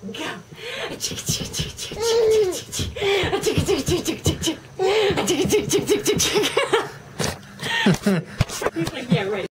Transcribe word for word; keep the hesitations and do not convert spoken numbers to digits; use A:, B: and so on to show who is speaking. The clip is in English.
A: Go. Chick chick chick chick chick chick chick chick chick chick chick chick chick chick chick chick chick chick chick. He's like, yeah, right.